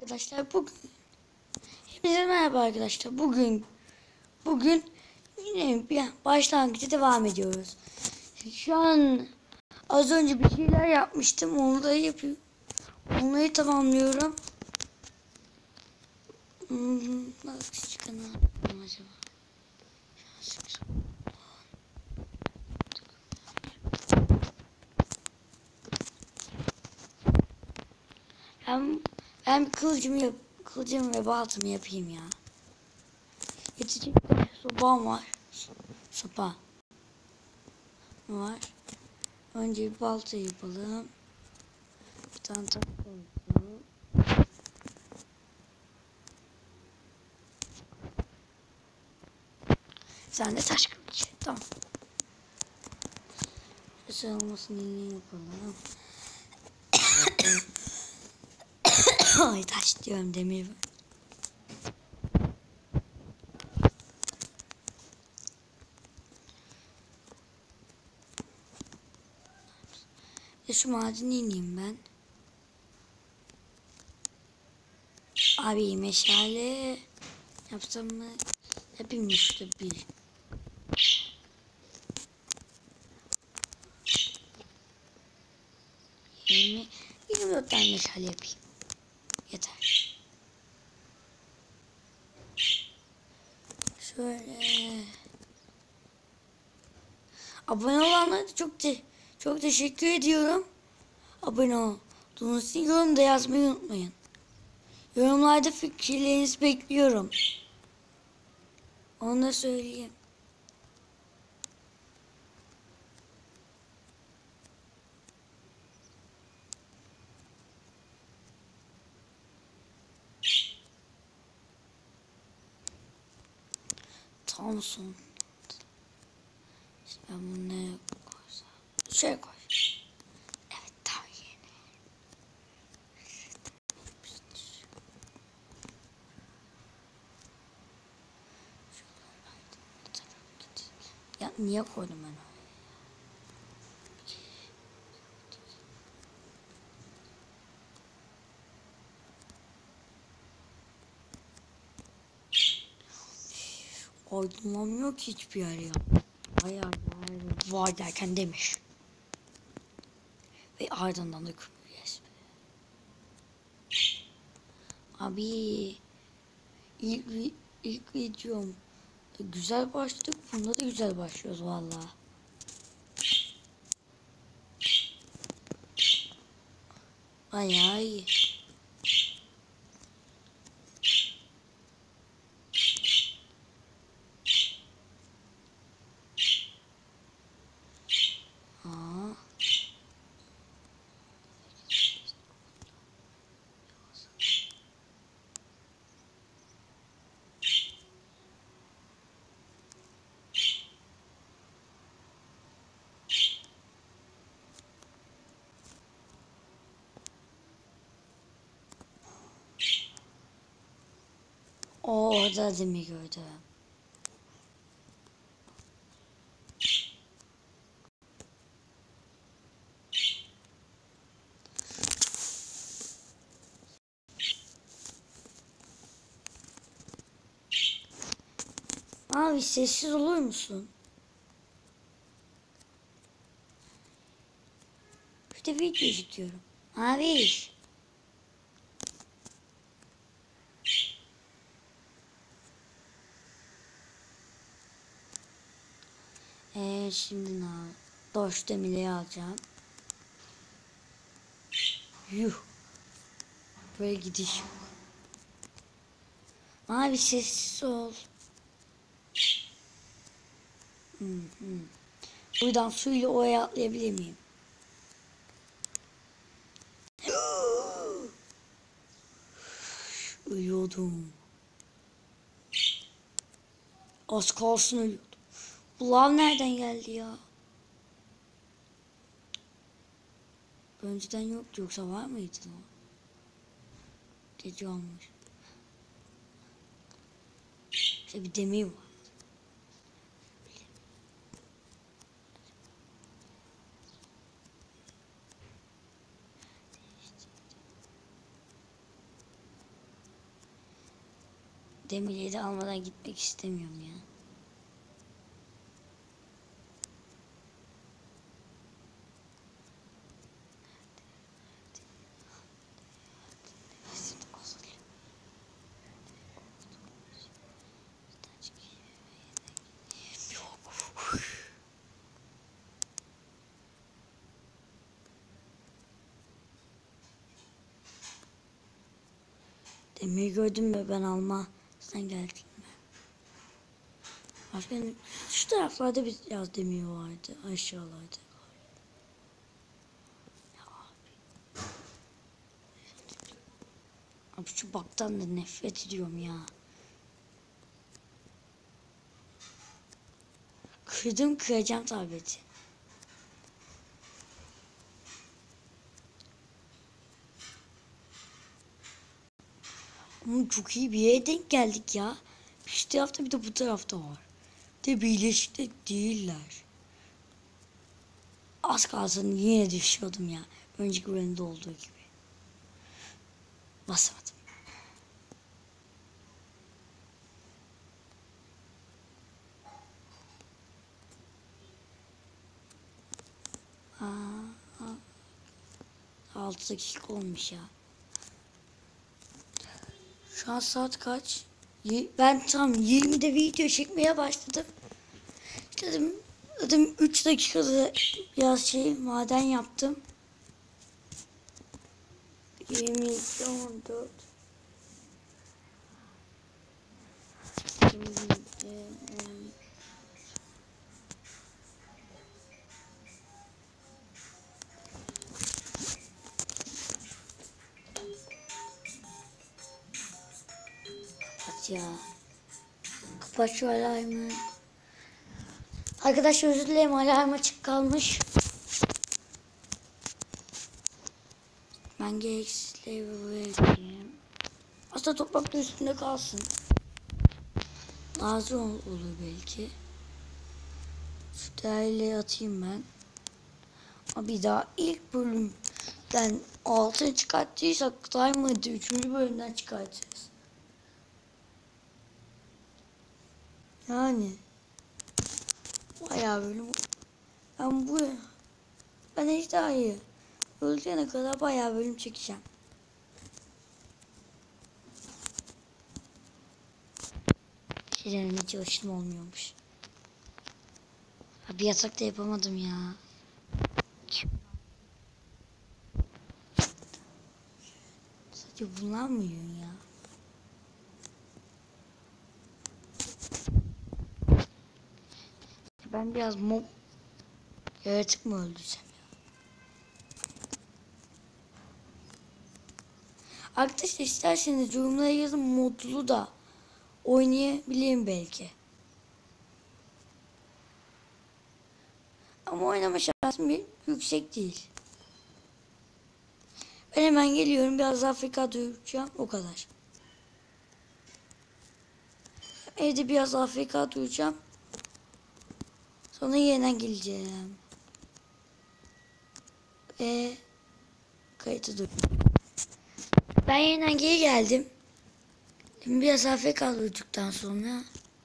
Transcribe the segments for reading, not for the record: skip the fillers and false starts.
Arkadaşlar hepinize merhaba arkadaşlar. Bugün yine bir başlangıca devam ediyoruz. Şu an az önce bir şeyler yapmıştım. Onları yapıyorum. Onları tamamlıyorum. Nasıl çıkanı acaba? Ben bir kılıcımı ve baltamı yapayım ya. Yetecek de sopam var. Sopa var. Önce bir balta yapalım. Bir tane taş koyalım. Sen de taş kılıç. Tamam. Sığılmasını yine yapalım. Ay taş diyorum, demir. Şu madene ineyim ben. Abi meşale yapsam mı? Yapayım işte bir. 24 tane meşale yapayım. Yeter. Şöyle. Abone olanlara da çok teşekkür ediyorum. Abone olduğunuz için yorum da yazmayı unutmayın. Yorumlarda fikirlerinizi bekliyorum. Onu da söyleyeyim. Thompson. İşte ben bunu ne koysam? Şöyle koy. Evet, daha yeni. Ya niye koydum ben onu? Aydınlanmıyor ki hiçbir yer ya. Hayır var derken demiş. Ve ardından da yes. Abi ilk videom güzel başladık. Bunda da güzel başlıyoruz valla. Bayağı iyi. Orada demir gördüm. Abi sessiz olur musun? İşte video izliyorum. Abi. Şimdi ne? Doş demirleri alacağım. Yuh. Böyle gidiş yok. Abi sessiz ol. Buradan suyla oraya atlayabilir miyim? Ölüyordum. Az kalsın ölüyordum. Bu lav nereden geldi ya? Önceden yoktu, yoksa var mıydı o? Gece olmuş. İşte bir demir var. Demirleri de almadan gitmek istemiyorum ya. Demir gördün mü, ben alma. Sen geldin mi? Başka şu taraflarda biraz demir vardı. Aşağılarda. Abi şu baktan da nefret ediyorum ya. Kıracağım tableti. Ama çok iyi bir yere denk geldik ya. Şu tarafta bir de bu tarafta var. De birleşik de değiller. Az kalsın yine düşüyordum ya. Önceki bölümde olduğu gibi. Basamadım. Aa, 6 dakika olmuş ya. Şu an saat kaç? Ben tam 20'de video çekmeye başladım. Dedim 3 dakikada biraz maden yaptım. 22, 14. 22, kapat ya. Kapat şu alarmı. Arkadaşlar özür dilerim, alarm açık kalmış. Ben gereksizleri buraya ekleyeyim. Aslında toprak da üstünde kalsın. Lazım olur belki. Şu değerleri atayım ben. Ama bir daha ilk bölümden 6 çıkarttıysak Diamond'ı 3. bölümden çıkartacağız. Yani bayağı bölüm. Ben Ejderha'yı öldürene kadar bayağı bölüm çekeceğim. Şeylerin hiç hoşum olmuyormuş. Bir yatakta yapamadım ya. Sadece bulamıyor ya. Ben biraz yaratık mı öldürsem ya? Arkadaşlar isterseniz yorumlara yazın, modlu da oynayabilirim belki. Ama oynama şansım yüksek değil. Ben hemen geliyorum, biraz Afrika duyacağım, o kadar. Evde biraz Afrika duyacağım. Sonra yeniden geleceğim. Kayıtı dur. Ben yeniden geri geldim. Şimdi biraz Afrika duyduktan sonra.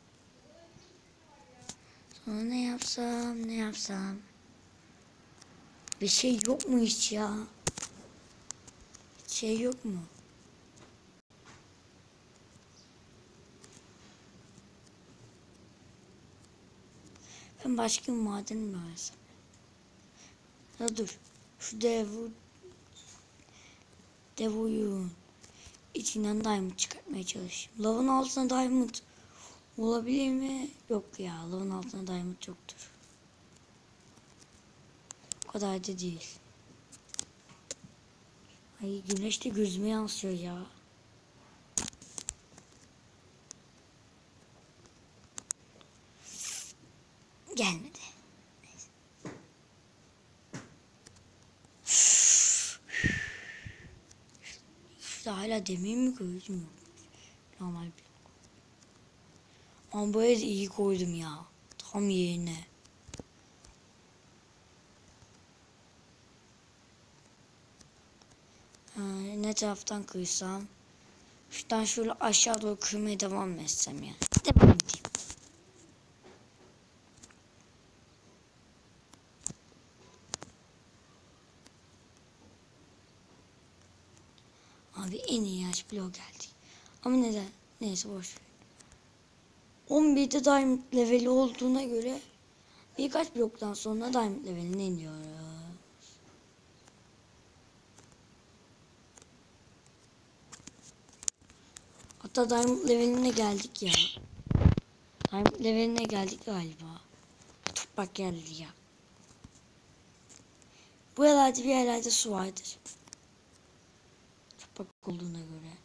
Sonra ne yapsam. Bir şey yok mu hiç ya? Hiç şey yok mu? Ben başka bir maden mi arsam? Ya dur. Şu devuyun içinden diamond çıkartmaya çalışayım. Lavın altına diamond olabilir mi? Yok ya. Lavın altına diamond yoktur. O kadar da değil. Ay, güneş de gözüme yansıyor ya. Gelmedi. Şurada hala demir mi koydum, yok. Normal bir. Ama böyle iyi koydum ya. Tam yerine. Ne taraftan kırsam? Şuradan şöyle aşağı doğru kırmaya devam mı etsem ya? Devam edeyim. Abi en iyi yaş bloğu geldi. Ama neden? Neyse boş ver. 11'de diamond leveli olduğuna göre birkaç bloktan sonra diamond leveline iniyoruz. Hatta diamond leveline geldik ya. Diamond leveline geldik galiba. Toprak geldi ya. Bu yerlerde bir yerlerde su vardır. Toprak olduğuna göre.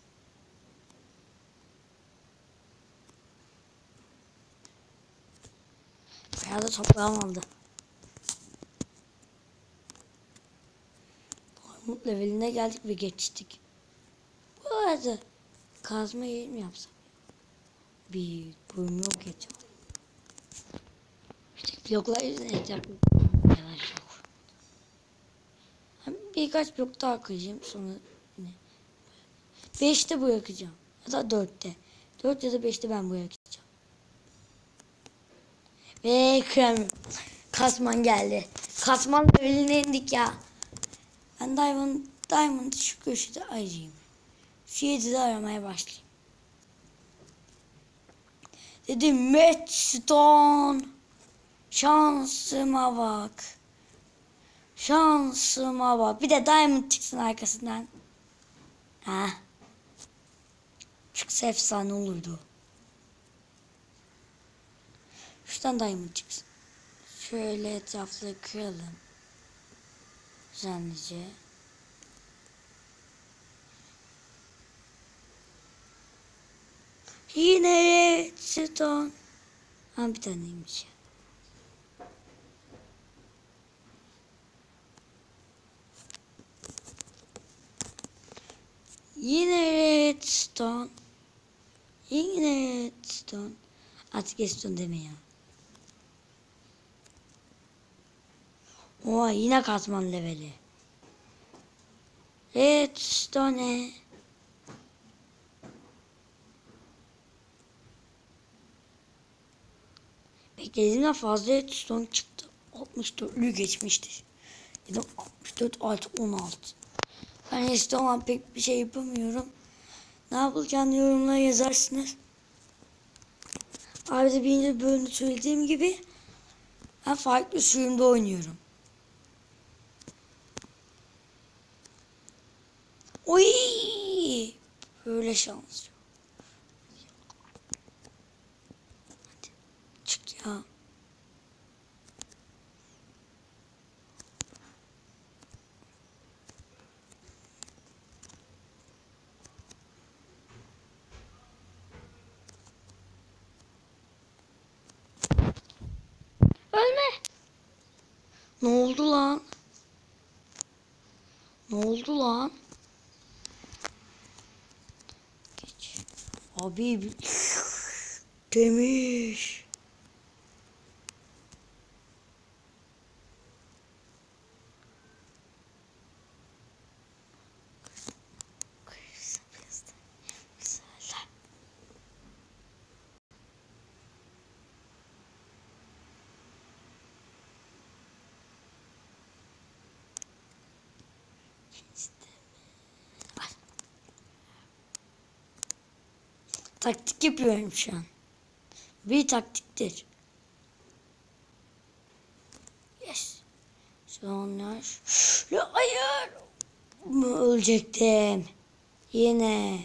Bayağı da toprağım aldı. Diamond leveline geldik ve geçtik. Bu arada kazma yeri mi yapsam? Bir bölüm yok geçiyor. İşte bloklar yüzünden etrafı yavaş yok. Birkaç blok daha kıracağım sonra yine. 5'te bırakacağım. Ya da 4'te. 4 ya da 5'te ben bırakacağım. Ve krem. Kasman geldi. Kasman leveline indik ya. Ben Diamond şu köşede arayayım. Şu 7'de aramaya başlayayım. Dedim Redstone. Şansıma bak. Şansıma bak. Bir de Diamond çıksın arkasından. Ha. Çıksa efsane olurdu. Şuradan Diamond çıksın. Şöyle etrafları kıralım. Güzelce. Yine Redstone. Ha bir taneymiş. Yine Redstone. Yine Redstone. Artık Redstone deme ya. Oha yine katman leveli. Redstone. Beklediğimden fazla redstone çıktı. 64'lü geçmiştir. Dedim 64 artı 16. Ben redstone pek bir şey yapamıyorum. Ne yapılacağını yorumlara yazarsınız. Ayrıca birinci bölümde söylediğim gibi ben farklı sürümde oynuyorum. Oy! Böyle şans yok. Hadi çık ya. Ölme. Ne oldu lan? Ne oldu lan? Geç. Abi demiş. Taktik yapıyorum şu an. Bir taktiktir. Yes. Sonra hayır. Ölecektim. Yine.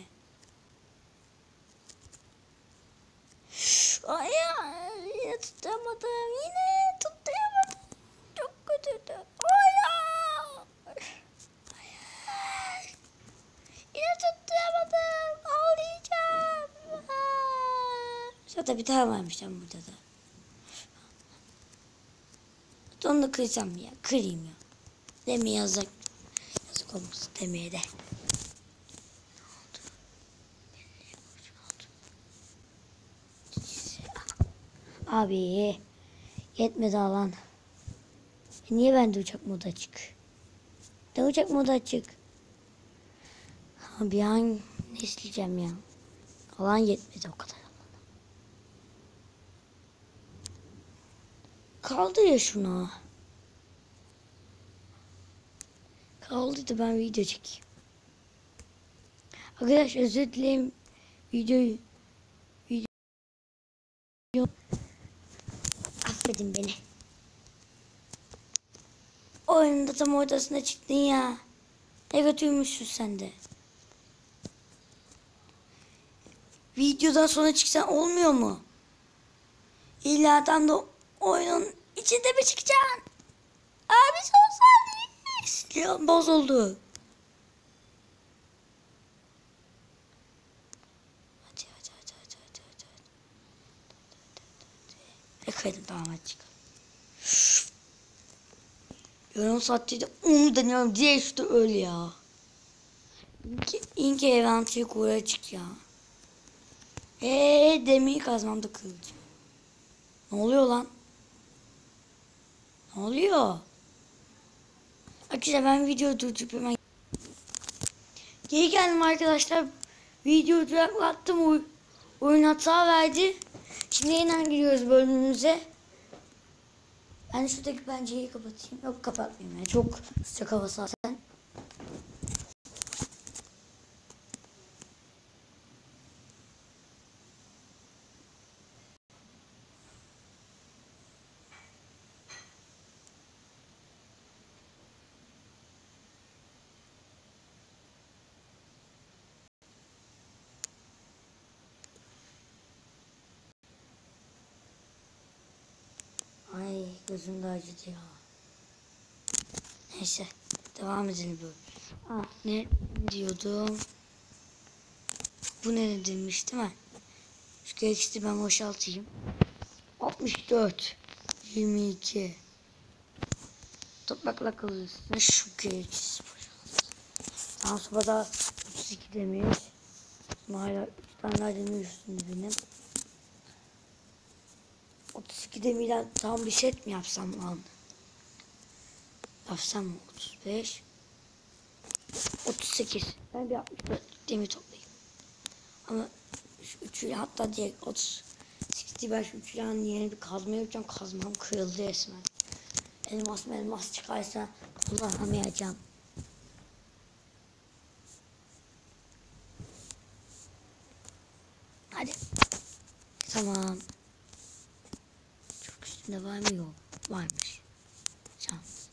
Hayır. Yine tutamadım. Yine tutamadım. Çok kötüydü. Hayır. Hayır. Yine tutamadım. Ağlayacağım. Zaten bir tane varmış lan burada da. Onu da kırsam ya. Kırayım ya. Demeye yazık. Yazık olmasın demeye de. Abi. Yetmedi alan. Niye bende uçak modu açık? De uçak modu açık. Abi Ne isteyeceğim ya? Alan yetmedi o kadar. Kaldı ya şuna. Kaldıydı, ben video çekeyim. Arkadaşlar özür dilerim. Video affedin beni. Oyunda tam ortasına çıktın ya. Ne kötüymüşsün sen de. Videodan sonra çıksan olmuyor mu? İlla tam da oyunun içinde mi çıkacaksın? Abi son saniye. Silahım bozuldu. Hadi. Yakaydım, tamam hadi çıkalım. Yarım saatte onu deniyorum diye işte öyle ya. İnki event'i kura çık ya. Demir kazmam da kırıldı. Ne oluyor lan? Ne oluyor? Arkadaşlar ben videoyu durdurup hemen geri geldim arkadaşlar. Videoyu duraklattım. Oyun hata verdi. Şimdi yeniden giriyoruz bölümümüze. Ben şuradaki pencereyi kapatayım. Yok, kapatmayayım ya. Çok sıcak hava zaten. Ay, gözüm de acıdı ya. Neyse, devam edelim böyle. Ne diyordum? Bu ne demiş değil mi? Şu gereksiz ben boşaltayım. 64 22 toprakla kalıyorsun. Şu gereksiz boşalt. Daha sonra da 32 demiş. Hala 3 tane daha demir üstünde benim. 32 demirden tam bir set mi yapsam lan? Yapsam mı? 35 38. Ben bir 64 demir toplayayım. Ama şu üçü, hatta direkt 38 ben şu üçünden yeni bir kazma yapacağım. Kazmam kırıldı resmen. Elmas çıkarsa kullanamayacağım. Hadi. Tamam. Çok üstünde var mı? Yok. Varmış. Şans.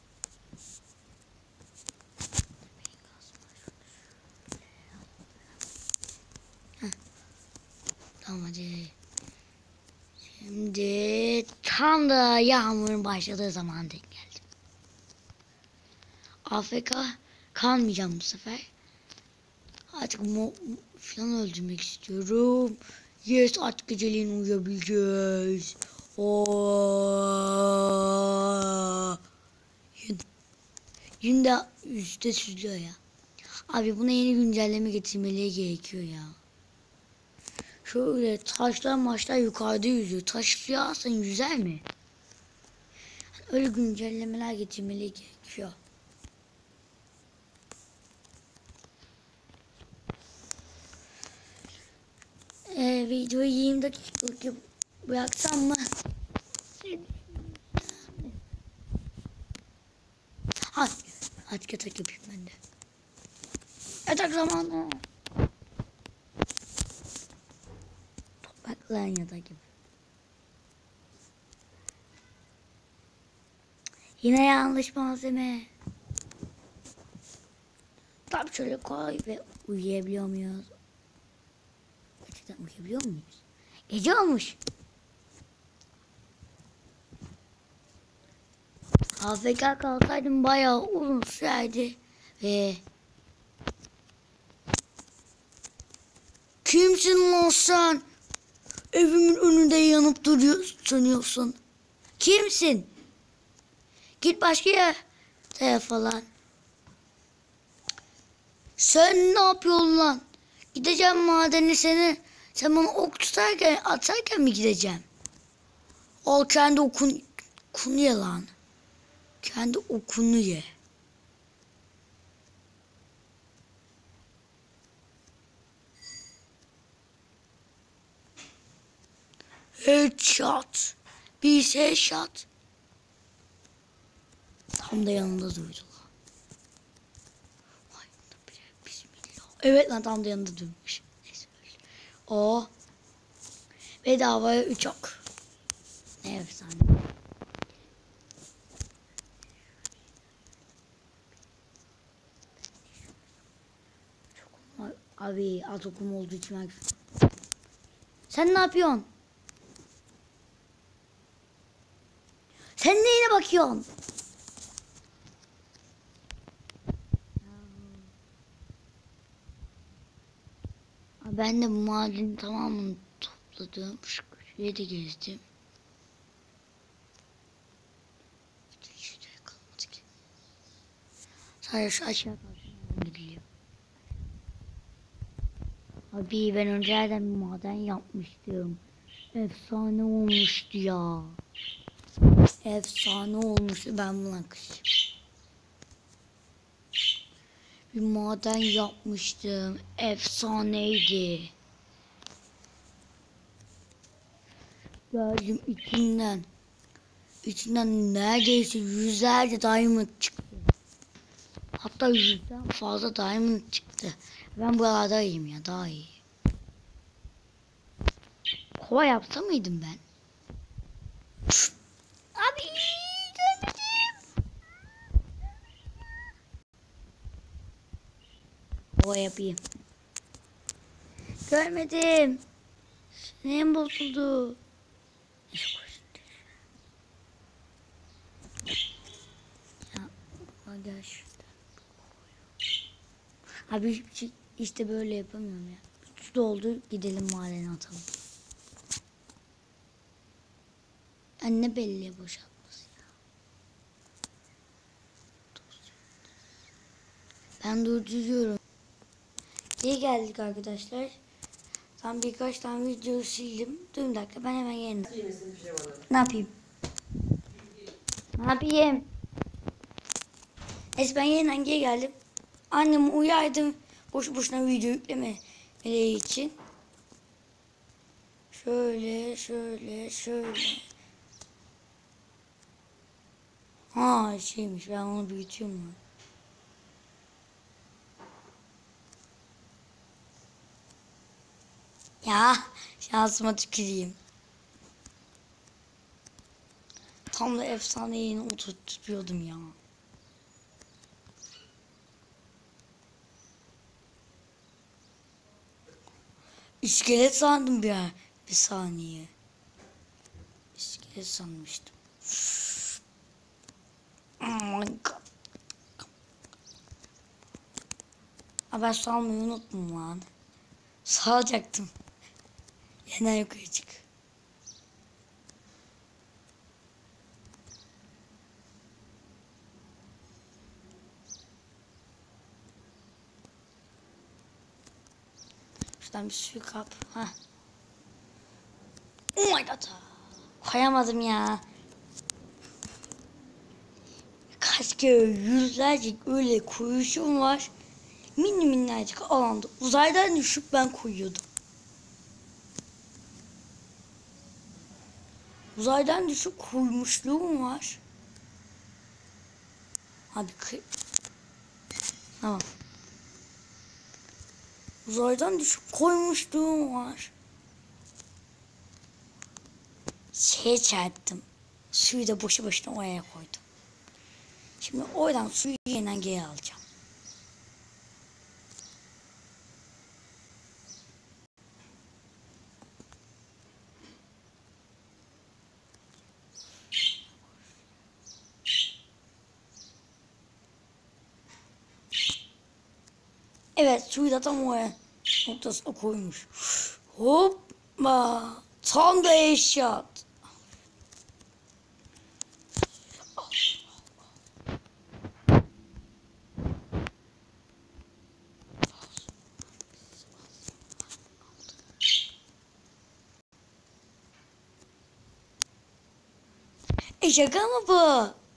Tamam hadi. Şimdi tam da yağmurun başladığı zaman denk geldim. AFK kalmayacağım bu sefer. Artık falan öldürmek istiyorum. Yes, artık geceliğin uyuyabileceğiz. Yün de üstte süzüyor ya. Abi buna yeni güncelleme getirmeleri gerekiyor ya. Şöyle taşlar yukarıda yüzüyor. Taş suya alsan yüzer mi? Öyle güncellemeler getirmeleri gerekiyor. Videoyu 20 dakikalık bıraksam mı? Hadi yatak yapayım ben de. Yatak zamanı. Topraklan yatak gibi. Yine yanlış malzeme. Tam şöyle koy ve uyuyabiliyor muyuz? Gerçekten uyuyabiliyor muyuz? Gece olmuş. AFK kalsaydım bayağı uzun sürerdi ve kimsin lan sen? Evimin önünde yanıp duruyor sanıyorsun. Kimsin? Git başka yere falan. Sen ne yapıyorsun lan? Gideceğim madeni seni. Sen bana ok tutarken atarken mi gideceğim? Al kendi okunu ye lan. Kendi okunu ye. Headshot. Bir headshot. Tam da yanında durdu. Bismillah. Evet lan tam da yanında durmuş. Neyse öyle. O. Bedavaya 3 ok. Ne efsane. Abi az okum olduğu için ben... Sen ne yapıyorsun? Sen neyine bakıyorsun? Ben de bu mahallenin tamamını topladım. Şu köşeyi de gezdim. Sadece şu aşağı karşıdan gidiliyor. Abi ben önceden bir maden yapmıştım. Efsane olmuştu ya. Efsane olmuştu. Ben buna kışım. Bir maden yapmıştım. Efsaneydi. Gördüm içinden neredeyse yüzlerce diamond çıktı. Hatta 100'den fazla diamond çıktı. Ben buralardayım ya, daha iyi. Kova yapsa mıydım ben? Abi görmedim. Kova yapayım. Görmedim. Neyim bozuldu? Ya gel şurada. Abi işte böyle yapamıyorum ya. Su doldu, gidelim madene atalım. Anne belli boşaltması ya. Ben durduruyorum. İyi geldik arkadaşlar. Tam birkaç tane video sildim. Dur bir dakika, ben hemen yeniden. Ne yapayım? Ne yapayım? Neyse ben yeniden geri geldim. Annemi uyardım. Boşu boşuna video yüklemediği için. Şöyle. Ha şeymiş, ben onu büyütüyorum. Ya şansıma tüküreyim. Tam da efsane yayını oturtuyordum ya. İskelet sandım bir saniye. İskelet sanmıştım. Oh my god. Ben salmayı unuttum lan. Salacaktım. Yeniden yukarı çık. Şuradan bir suyu kap. Heh. Oh my god. Koyamadım ya. Kaç kere yüzlerce öyle koyuşum var. Minnacık alanda uzaydan düşüp ben koyuyordum. Uzaydan düşüp koymuşluğum var. Abi tamam. Uzaydan düşüp koymuşluğum var. Şeye çarptım. Suyu da boşu boşuna oraya koydum. Şimdi oradan suyu yeniden geri alacağım. Evet, suyu da tam oraya noktasına koymuş. Hoppa! Tam da eşyat. Şaka mı bu?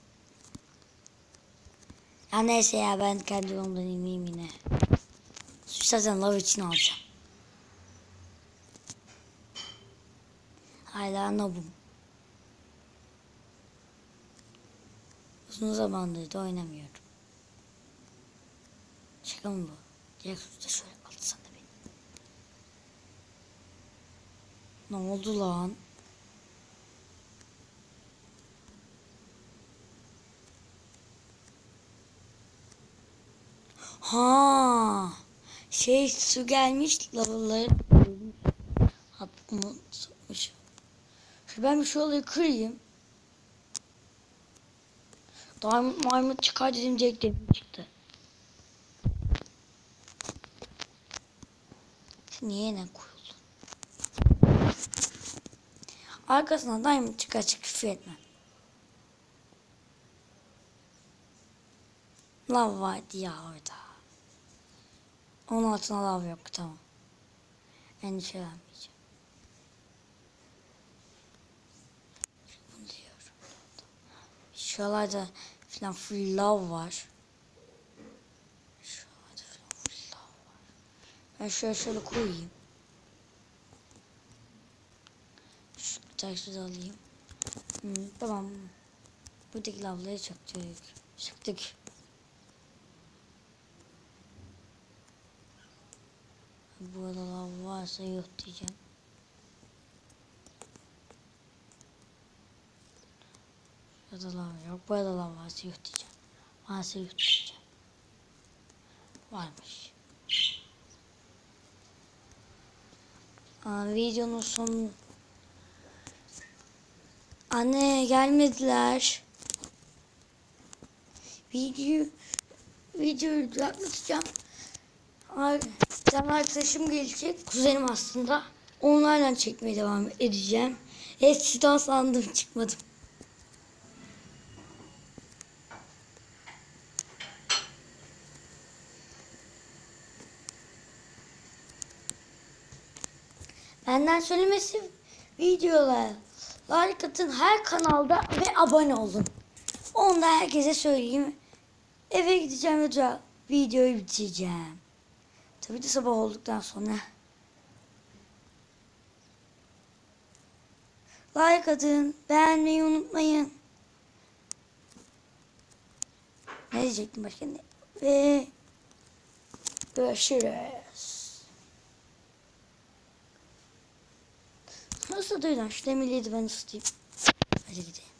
Ya neyse ya, ben kendi yolumdan ineyim yine. Zaten lav için alacağım. Hala nobum. Uzun zamandır da oynamıyorum. Şaka mı bu? Direkt üstte şöyle atsana beni. Ne oldu lan? Ha, su gelmiş lavaları. Unutmuş. Ben bir şu olayı kırayım. Diamond çıkar dedim, direkt demir çıktı. Niye ne koyuldu? Arkasından diamond çıkar, küfür etmem. Lav vardı ya orada. Onun altına lav yok, tamam. Endişelenmeyeceğim. Bunu diyorum. Şuralarda falan full lav var. Şuralarda falan full lav var. Ben şöyle koyayım. Şu taşı da alayım. Tamam. Buradaki lavları çıktık. Burada lav varsa yok diyeceğim. Burada lav yok. Burada lav varsa yok diyeceğim. Varsa yok diyeceğim. Varmış. Videonun sonu. Anne gelmediler. Videoyu anlatacağım. Bir tane arkadaşım gelecek. Kuzenim aslında. Onlarla çekmeye devam edeceğim. Eskiden sandım, çıkmadım. Benden söylemesi, videolar like atın her kanalda ve abone olun. Onu da herkese söyleyeyim. Eve gideceğim ve videoyu bitireceğim. Tabii de sabah olduktan sonra. Like atın, beğenmeyi unutmayın. Ne diyecektim başka ne? Ve görüşürüz. Nasıl duydun? Şu demirliği ben ısıtayım. Hadi gidelim.